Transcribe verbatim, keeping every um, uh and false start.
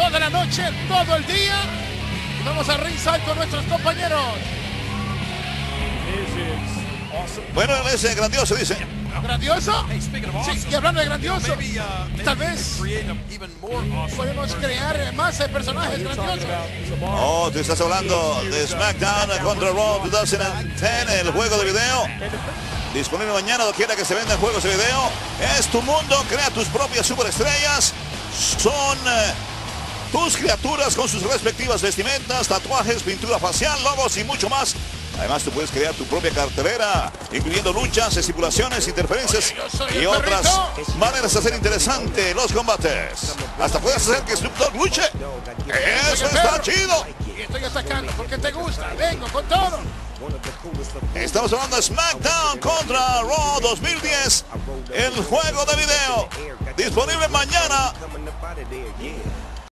toda la noche, todo el día. Y vamos a ringside con nuestros compañeros. Bueno, es grandioso, dice. ¿Grandioso? Sí, y hablando de grandioso, tal vez podemos crear más personajes grandiosos. Oh, tú estás hablando de SmackDown contra Raw dos mil diez, el juego de video. Disponible mañana, doquiera que se vendan juegos de video. Es tu mundo, crea tus propias superestrellas. Son eh, tus criaturas con sus respectivas vestimentas, tatuajes, pintura facial, logos y mucho más. Además, tú puedes crear tu propia cartelera, incluyendo luchas, estipulaciones, interferencias y otras maneras de hacer interesante los combates. Hasta puedes hacer que Snoop Dogg luche. ¡Eso está chido! Y estoy atacando porque te gusta. Vengo con todo. Estamos hablando de SmackDown contra Raw dos mil diez, el juego de video. Disponible mañana.